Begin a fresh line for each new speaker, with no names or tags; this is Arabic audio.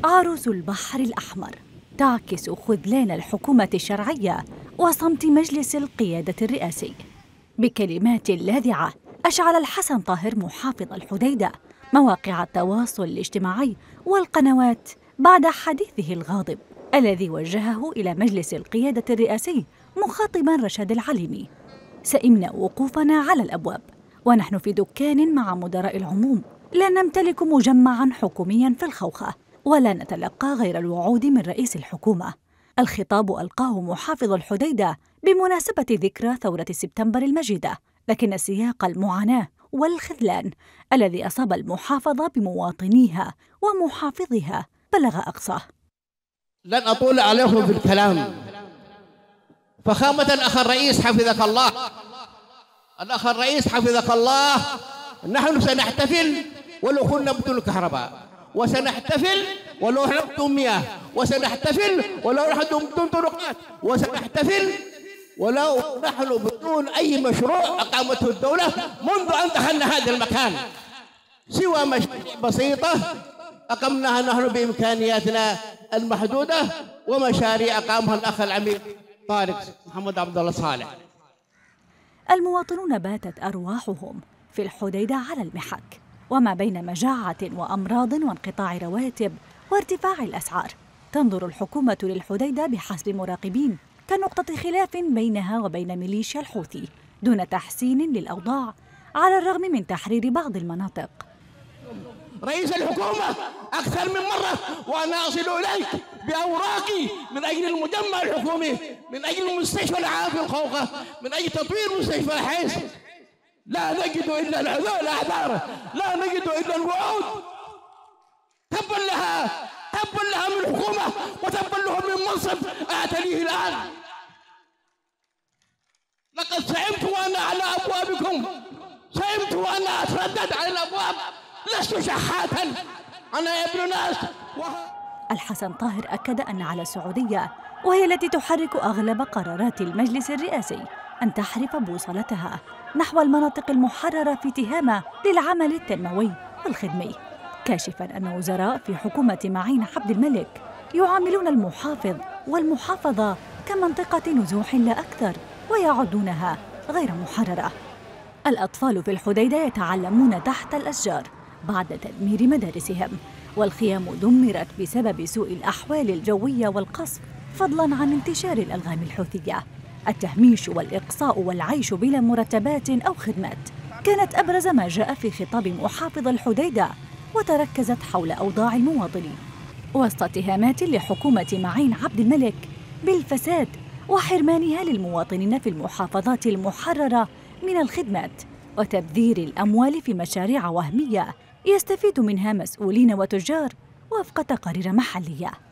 عروس البحر الأحمر تعكس خذلان الحكومة الشرعية وصمت مجلس القيادة الرئاسي. بكلمات لاذعة أشعل الحسن طاهر محافظ الحديدة مواقع التواصل الاجتماعي والقنوات بعد حديثه الغاضب الذي وجهه إلى مجلس القيادة الرئاسي مخاطباً رشاد العليمي: سئمنا وقوفنا على الأبواب ونحن في دكان مع مدراء العموم، لا نمتلك مجمعاً حكومياً في الخوخة ولا نتلقى غير الوعود من رئيس الحكومة. الخطاب ألقاه محافظ الحديدة بمناسبة ذكرى ثورة سبتمبر المجيدة، لكن سياق المعاناة والخذلان الذي أصاب المحافظة بمواطنيها ومحافظها بلغ أقصاه.
لن أطول عليكم في الكلام. فخامة الأخ الرئيس حفظك الله، الأخ الرئيس حفظك الله، نحن سنحتفل ولو كنا بدون كهرباء، وسنحتفل ولو نحن بدون مياه، وسنحتفل ولو نحن بدون طرقات، وسنحتفل ولو نحن بدون أي مشروع أقامته الدولة منذ أن دخلنا هذا المكان، سوى مشاريع بسيطة أقمناها نحن بإمكانياتنا المحدودة، ومشاريع أقامها الأخ العميد طارق محمد عبد الله صالح.
المواطنون باتت أرواحهم في الحديدة على المحك، وما بين مجاعة وأمراض وانقطاع رواتب وارتفاع الأسعار، تنظر الحكومة للحديدة بحسب مراقبين كنقطة خلاف بينها وبين ميليشيا الحوثي دون تحسين للأوضاع على الرغم من تحرير بعض المناطق.
رئيس الحكومة أكثر من مرة وأنا أصل إليك بأوراقي من أجل المجمع الحكومي، من أجل مستشفى العام في الخوخة، من أجل تطوير مستشفى الحيس. لا نجد إلا الأعذار، لا نجد إلا الوعود. تبا لها، تبا لها من الحكومة وتبا لهم من منصب أعتليه الآن. لقد سئمت وأنا على أبوابكم، سئمت وأنا أتردد على الأبواب، لست شحاتا، أنا ابن ناس.
الحسن طاهر أكد أن على السعودية، وهي التي تحرك أغلب قرارات المجلس الرئاسي، أن تحرف بوصلتها نحو المناطق المحررة في تهامة للعمل التنموي والخدمي، كاشفاً أن وزراء في حكومة معين عبد الملك يعاملون المحافظ والمحافظة كمنطقة نزوح لا أكثر، ويعدونها غير محررة. الأطفال في الحديدة يتعلمون تحت الأشجار بعد تدمير مدارسهم، والخيام دمرت بسبب سوء الأحوال الجوية والقصف، فضلاً عن انتشار الألغام الحوثية. التهميش والإقصاء والعيش بلا مرتبات أو خدمات كانت أبرز ما جاء في خطاب محافظ الحديدة، وتركزت حول أوضاع المواطنين وسط اتهامات لحكومة معين عبد الملك بالفساد وحرمانها للمواطنين في المحافظات المحررة من الخدمات وتبذير الأموال في مشاريع وهمية يستفيد منها مسؤولين وتجار وفق تقارير محلية.